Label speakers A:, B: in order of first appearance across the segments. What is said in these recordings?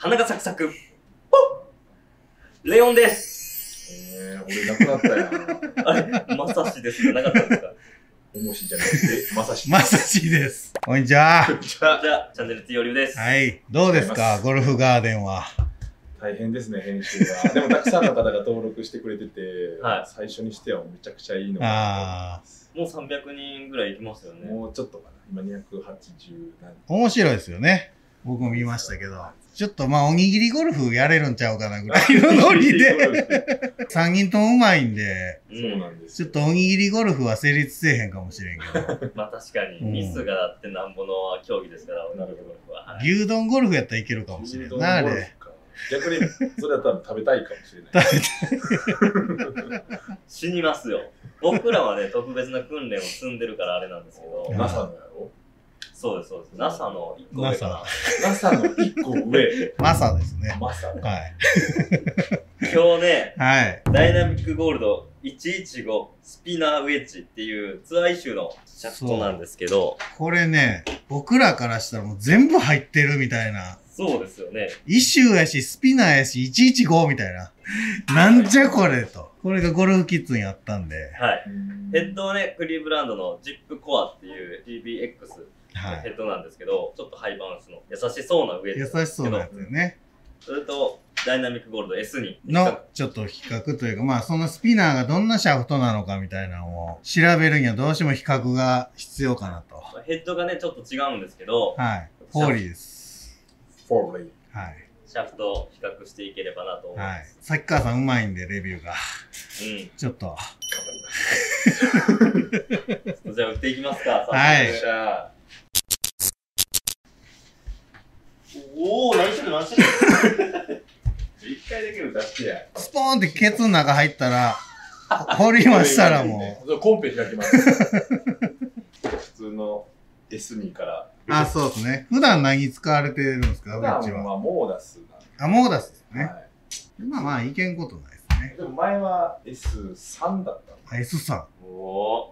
A: 花がサクサク。レオンです。
B: 俺なくなったやん。
A: あれ、まさしですじゃなかったんですか？
B: おもしじゃなくて、まさし。
C: まさしです。こんにちは。
A: じゃあ、チャンネル T オリュウです。
C: はい。どうですか、ゴルフガーデンは。
B: 大変ですね、編集が。でも、たくさんの方が登録してくれてて、
A: はい、
B: 最初にしてはめちゃくちゃいいのかなと思います。
A: もう300人ぐらいいきますよね。
B: もうちょっとかな。今280何。
C: 面白いですよね。僕も見ましたけど。ちょっとまあ、おにぎりゴルフやれるんちゃうかなぐらいのノリで。3人ともうまいんで、
B: そうなんです。
C: ちょっとおにぎりゴルフは成立せえへんかもしれんけど。
A: まあ確かに、ミスがあってなんぼの競技ですから、おにぎりゴルフは。
C: 牛丼ゴルフやったらいけるかもしれんな、あれ。
B: 逆に、それだったら食べたいかもしれない。
A: 死にますよ。僕らはね、特別な訓練を積んでるからあれなんですけど。
B: NASA のやろ？
A: そうです、そうです。NASA の1個上かな。
B: NASA の1個上。
C: マサですね。
B: マサ。
C: はい。
A: 今日ね、
C: はい。
A: ダイナミックゴールド115スピナーウェッジっていうツアーイシューのシャフトなんですけど。
C: これね、僕らからしたらもう全部入ってるみたいな。
A: そうですよね。
C: イシューやし、スピナーやし、115みたいな。なんじゃこれと。これがゴルフキッズにあったんで。
A: はい。ヘッドはね、クリーブランドのジップコアっていう GBX のヘッドなんですけど、ちょっとハイバウンスの優しそうなウェッジ。
C: 優しそうなやつよね。
A: それと、ダイナミックゴールド S に。
C: の、ちょっと比較というか、まあそのスピナーがどんなシャフトなのかみたいなのを調べるにはどうしても比較が必要かなと。
A: ヘッドがね、ちょっと違うんですけど。
C: はい。フォーリーです。
B: フォーリ
C: ー。はい。
A: シャフトを比較していければなと思います。
C: はい。さっきからさんうまいんで、レビューが。
A: うん。
C: ちょっと。
A: じゃあ打っていきますか。
C: はい。
A: おー、何してる何してる
B: 一回だけの出してや。
C: スポーンってケツの中入ったら、掘りましたらも
B: う。コンペ開きます。普通の S2 から。
C: あ、そうですね。普段何使われてるんですか、
B: 普段
C: うちは。
B: はモーダス
C: あ、モーダスですね。
B: はい、
C: まあまあ、いけんことないですね。
B: でも前は S3 だったの。
C: S3。
A: お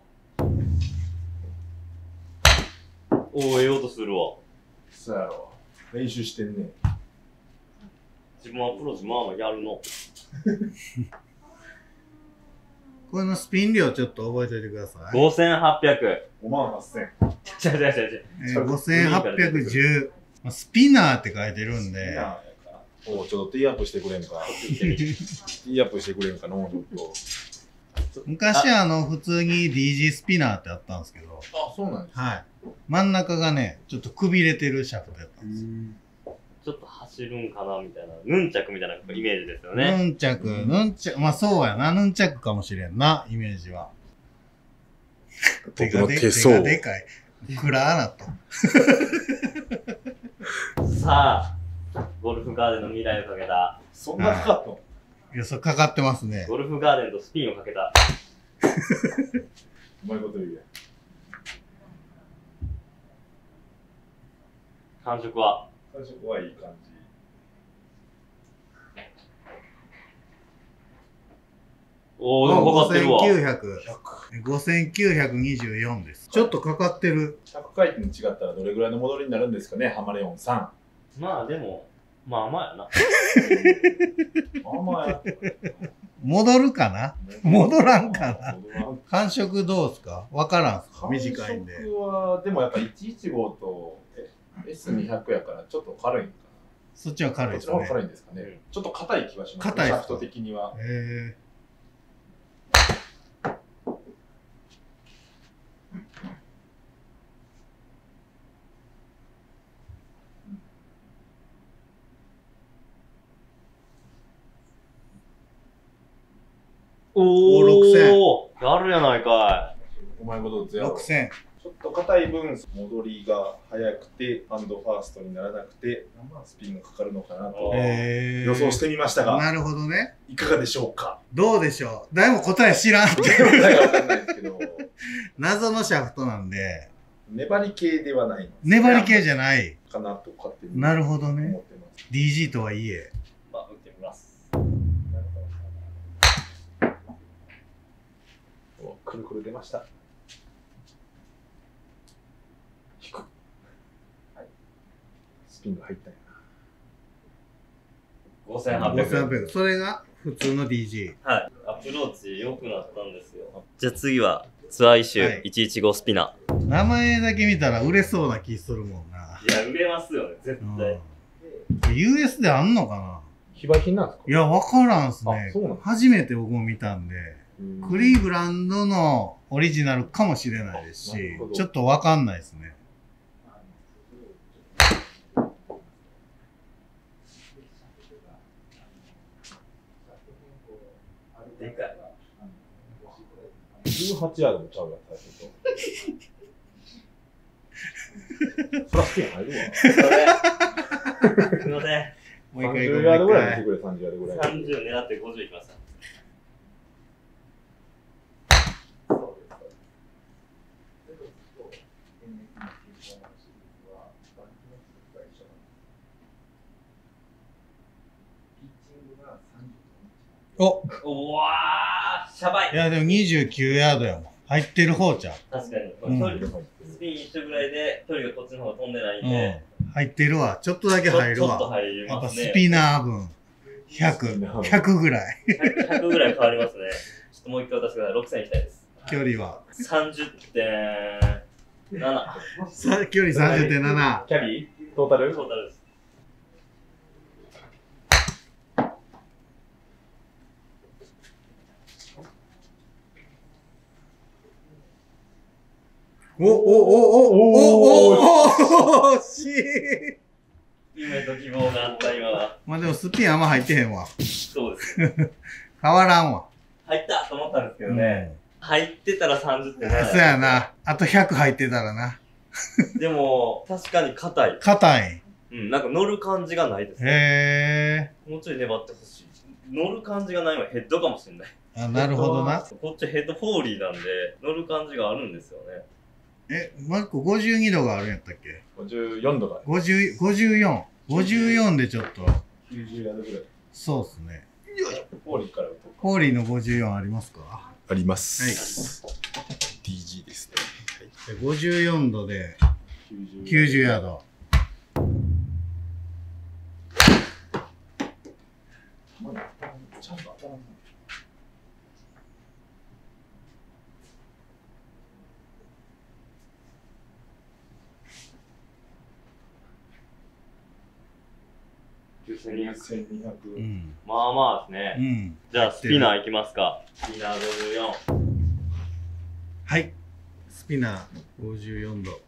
A: ー、ええ音するわ。
B: そうやろ。練習してんね。
A: 自分はプロジまあまあやるの。
C: これのスピン量ちょっと覚えておいてください。
A: 5800。
B: 58,000。
C: 5810。スピナーって書いてるんで。
B: おちょっとティーアップしてくれんか。ティーアップしてくれんかのちょっと。
C: 昔普通に DG スピナーってあったんですけど。
B: あ、そうなんですか。
C: はい。真ん中がね、ちょっとくびれてるシャフトやったんですよ。
A: ちょっと走るんかなみたいな。ヌンチャクみたいなイメージですよね。
C: ヌンチャク、まあそうやな。ヌンチャクかもしれんな、イメージは。手がでかい。暗なと。
A: さあ、ゴルフガーデンの未来をかけた。
B: そんなかかったの？
C: いや、それかかってますね。
A: ゴルフガーデンとスピンをかけた。
B: うまいこと言うやん。
A: 感触は？
B: 感触はいい感じ。
A: おー、でもかかってるわ。
C: 5924です。ちょっとかかってる。
B: 100回転違ったらどれぐらいの戻りになるんですかね、ハマレオンさ
A: ん。まあでも、まあまあやな。
B: まあまあや。
C: 戻るかな？戻らんかな？感触どうですか？わからんすか？短いんで。
B: 感触は、でもやっぱ115と S200 やからちょっと軽いんかな。
C: そっちは軽いですね。
B: こっちの方が軽いんですかね。ちょっと硬い気がします。
C: 硬い。
B: シャフト的には。
A: おー、6000。やるやないか
B: い。うまいことゼロ。
C: 6000。
B: ちょっと硬い分、戻りが速くて、ハンドファーストにならなくて、スピンがかかるのかなと予想してみましたが。
C: なるほどね。
B: いかがでしょうか？
C: どうでしょう？誰も答え知らん。
B: 答えがわかんないですけど。
C: 謎のシャフトなんで。
B: 粘り系ではない。
C: 粘り系じゃない。
B: かなと勝手に。
C: なるほどね。DG とはいえ。
A: まあ、打ってみます。
B: お、くるくる出ました。引く。はい。スピンが入ったんやな。
A: 5800。
C: 5800。それが普通の DG。
A: はい。アプローチ良くなったんですよ。じゃあ次は、ツアーイシュ115スピナー。
C: 名前だけ見たら売れそうな気するもんな。
A: いや、売れますよね、絶対。
C: US であんのかな。
B: 非売品なんですか？
C: いや、わからんすね。
B: そうなんですか？
C: 初めて僕も見たんで、クリーブランドのオリジナルかもしれないですし、ちょっとわかんないですね。
A: でかい。
B: 18ヤードもちゃうやん、最初と。そらスピン入るわ。
A: すいません。
C: もう一回
B: 30ヤードぐらい見てくれ、30ヤードぐらい。
A: 30狙って50いきました。
C: お、
A: うわー、シャバい。
C: いやでも29ヤードやもん。入ってる方ちゃう。
A: 確かに。
C: うん
A: 距離スピン一緒ぐらいで、距離がこっちの方が飛んでないん
C: う
A: で、
C: ん。入ってるわ。ちょっとだけ入る
A: ちょっと
C: わ。
A: 入り
C: やっぱ
A: ますね。
C: スピナー分。100ぐらい。
A: 100ぐらい変わりますね。ちょっともう一回渡してください。6000いきたいです。
C: 距離は。
A: 30.7。
C: 距離 30.7。
B: キャリートータル
A: トータルです。
C: お惜しい。
A: 夢と希望があった今は。
C: まあでもスピンあんま入ってへんわ。
A: そうです。
C: 変わらんわ。
A: 入ったと思ったんですけどね。入ってたら30.7。
C: そうやな。あと100入ってたらな。
A: でも、確かに硬い。
C: 硬い。
A: うん、なんか乗る感じがないですね。
C: へ
A: もうちょい粘ってほしい。乗る感じがないのはヘッドかもしれない。
C: ー。あ、なるほどな。
A: こっちヘッドフォーリーなんで、乗る感じがあるんですよね。
C: もう一個52度があるんやったっけ？
B: 54度だ。
C: 54。54でちょっと。
B: 90ヤードぐらい。
C: そうっすね。
B: ホーリーから
C: ホーリーの54ありますか？
B: あります。
C: はい。
B: DG ですね。
C: 54度で90ヤード。
B: ちゃんと当たらない。
A: 9200。
C: うん。
A: まあまあですね。
C: うん。
A: じゃあスピナーいきますか。スピナー54。
C: はい。スピナー54度。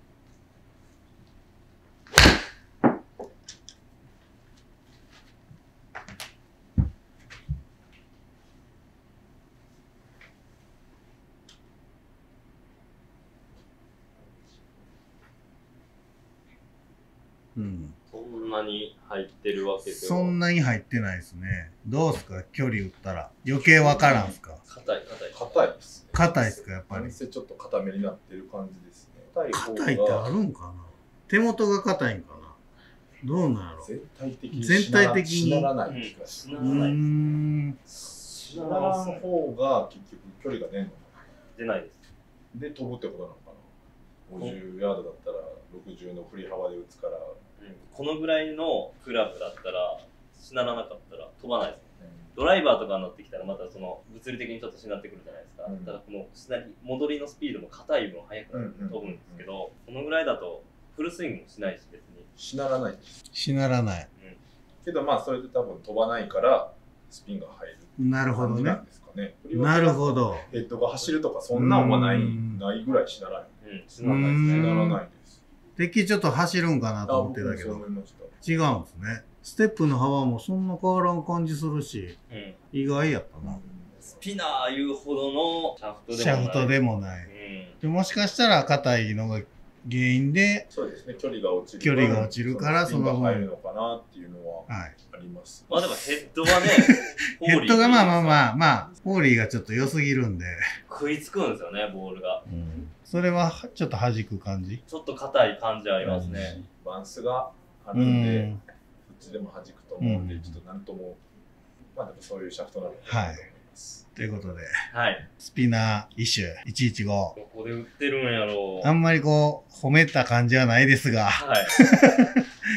C: うん。
A: そんなに入ってるわけでは。
C: そんなに入ってないですね。どうすか距離打ったら。余計わからんすか？
A: 硬い。
B: 硬いですね。
C: 硬いっすかやっぱり。
B: 男性ちょっと硬めになってる感じですね。
C: 硬いってあるんかな？手元が硬いんかな？どうなんやろ？
B: 全体的に
C: 全体的に
B: しならない気がします。しならん方が結局距離が出んのか
A: 出ないです。
B: な。で飛ぶってことなのかな。50ヤードだったら60の振り幅で打つから、
A: このぐらいのクラブだったらしならなかったら飛ばないですね。ドライバーとかになってきたらまたその物理的にちょっとしなってくるじゃないですか。ただこの戻りのスピードも硬い分速く飛ぶんですけど、このぐらいだとフルスイングもしないし別に
B: しならないです。
C: しならない。
B: けどまあそれで多分飛ばないからスピンが入る
C: なるほどね
B: 感じなん。ですかね。
C: なるほど。
B: ヘッドが走るとかそんなんはないぐらいしならない。
A: しならないです
B: し
A: ね。
B: ならないです。
C: てっきりちょっと走るんかなと思ってたけど
B: そう思いました。
C: 違うんですね。ステップの幅もそんな変わらん感じするし、意外やったな。
A: スピナーいうほどの
C: シャフトでもない。でもしかしたら硬いのが原因で、
B: そうですね、距離が落ちる
C: から
B: そのスピンが入るのかなっていうのはあります。
A: まあでもヘッドはね、
C: ヘッドがまあ、ホーリーがちょっと良すぎるんで。
A: 食いつくんですよね、ボールが。
C: それはちょっと弾く感じ？
A: ちょっと硬い感じありますね。
B: バンスがあるんで、どっちでも弾くと思うんで、ちょっとなんとも、まあでもそういうシャフトなのかなと思います。
C: ということで、
A: はい。
C: スピナーイシュ115。
A: どこで売ってるんやろう。
C: あんまりこう、褒めた感じはないですが、
A: はい。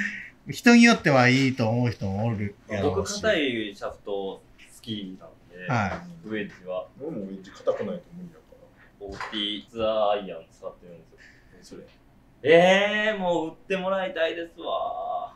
C: 人によってはいいと思う人もおるやろうし。
A: 僕、硬いシャフト好きなんで、
C: は
A: ウェッジは。
B: 俺もウェッジ硬くないと無理やから。
A: オーティーツアーアイアン使ってるんですよ。
B: それ。
A: もう売ってもらいたいですわ。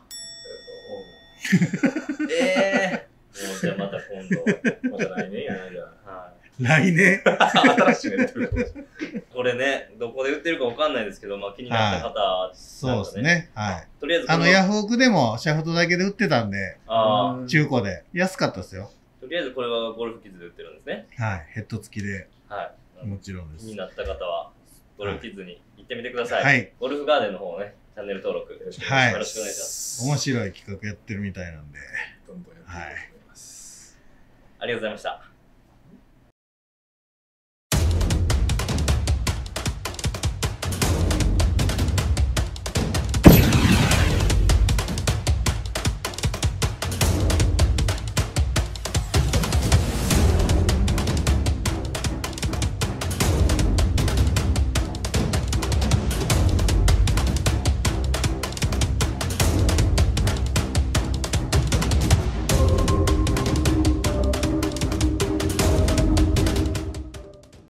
A: もうじゃあまた今度。
B: また来年やな、じゃあ。
A: はい。
C: 来年
B: 新しいのやってるかもしれない。
A: これね、どこで売ってるかわかんないですけど、まあ気になった方、
C: そうですね。はい。
A: とりあえずこの、
C: ヤフオクでもシャフトだけで売ってたんで、
A: あー
C: 中古で。安かったですよ。
A: とりあえずこれはゴルフキッズで売ってるんですね。
C: はい。ヘッド付きで。
A: はい。
C: もちろんです
A: 気に。なった方は、ゴルフキッズに行ってみてください。
C: はい。
A: ゴルフガーデンの方をね、チャンネル登録よろしくお願いします。
C: 面白い企画やってるみたいなんで。
B: どんどんやっていきたいと思います。
A: ありがとうございました。